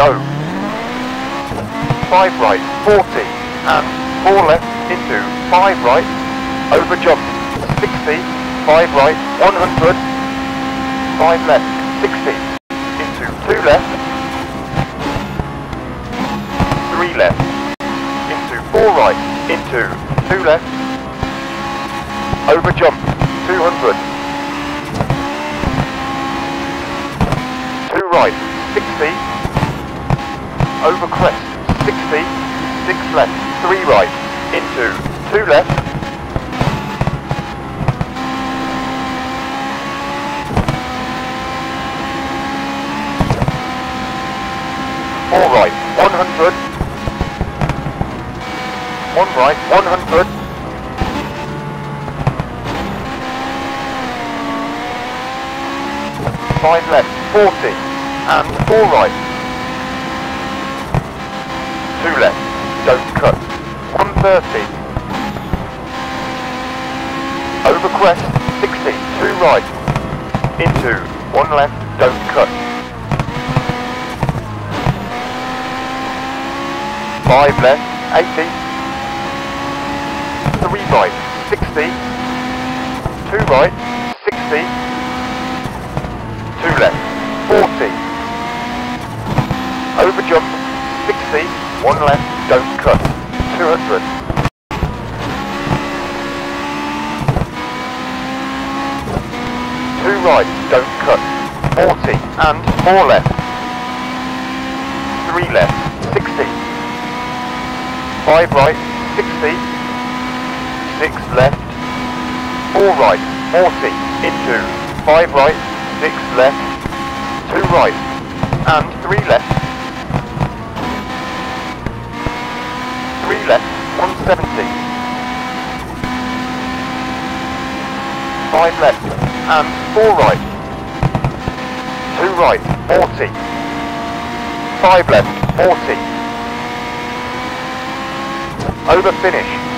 go. 5 right, 40, and 4 left into 5 right, over jump, 60, 5 right, 100, 5 left, 60, into 2 left, 3 left, into 4 right, into 2 left, over jump, 200, 2 right, 60, over crest, 60, 6 left, 3 right, into 2 left, 4 right, 100, 1 right, 100, 5 left, 40, and 4 right, 2 left, don't cut, 130, over crest, 60, 2 right, into 1 left, don't cut, 5 left, 80, 3 right, 60, 2 right, 60, 2 left, 40, over jump, 60, 1 left, don't cut, 200, 2 right, don't cut, 40, and 4 left, 3 left, 60, 5 right, 60, 6 left, 4 right, 40, into 5 right, 6 left, 2 right, and 3 left, 3 left, 170, 5 left, and 4 right, 2 right, 40, 5 left, 40, over finish,